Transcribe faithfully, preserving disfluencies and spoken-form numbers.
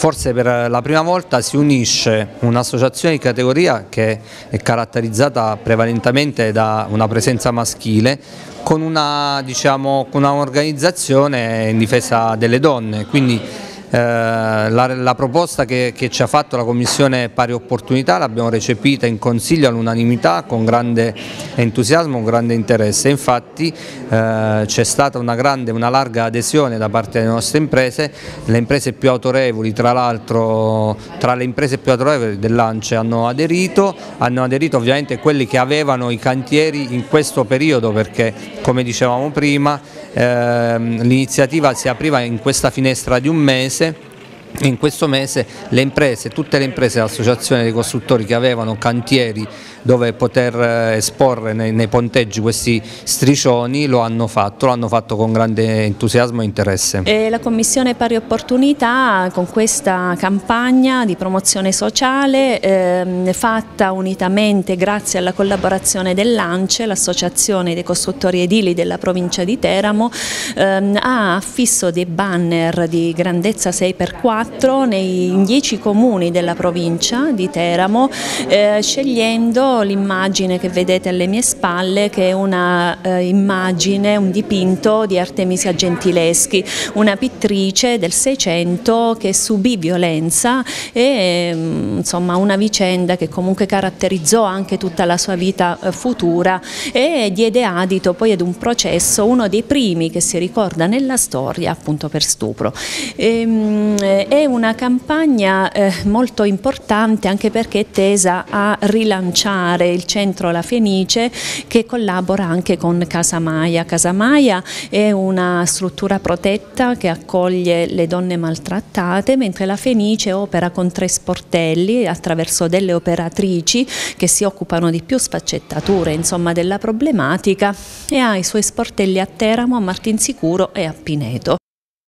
forse per la prima volta si unisce un'associazione di categoria che è caratterizzata prevalentemente da una presenza maschile con una, diciamo, con un'organizzazione in difesa delle donne, quindi Eh, la, la proposta che, che ci ha fatto la Commissione Pari Opportunità l'abbiamo recepita in Consiglio all'unanimità con grande entusiasmo, con grande interesse. Infatti eh, c'è stata una, grande, una larga adesione da parte delle nostre imprese, le imprese più autorevoli, tra l'altro tra le imprese più autorevoli dell'Ance hanno aderito, hanno aderito ovviamente quelli che avevano i cantieri in questo periodo, perché come dicevamo prima eh, l'iniziativa si apriva in questa finestra di un mese. In questo mese le imprese, tutte le imprese dell'associazione dei costruttori che avevano cantieri dove poter esporre nei, nei ponteggi questi striscioni lo hanno fatto, lo hanno fatto con grande entusiasmo e interesse. E la Commissione Pari Opportunità con questa campagna di promozione sociale ehm, fatta unitamente grazie alla collaborazione dell'Ance, l'Associazione dei Costruttori Edili della provincia di Teramo, ehm, ha affisso dei banner di grandezza sei per quattro nei dieci comuni della provincia di Teramo, eh, scegliendo l'immagine che vedete alle mie spalle, che è una eh, immagine, un dipinto di Artemisia Gentileschi, una pittrice del Seicento che subì violenza e insomma una vicenda che comunque caratterizzò anche tutta la sua vita eh, futura e diede adito poi ad un processo, uno dei primi che si ricorda nella storia appunto per stupro. E, è una campagna eh, molto importante anche perché è tesa a rilanciare il centro La Fenice, che collabora anche con Casa Maia. Casa Maia è una struttura protetta che accoglie le donne maltrattate, mentre La Fenice opera con tre sportelli attraverso delle operatrici che si occupano di più sfaccettature insomma della problematica, e ha i suoi sportelli a Teramo, a Martinsicuro e a Pineto.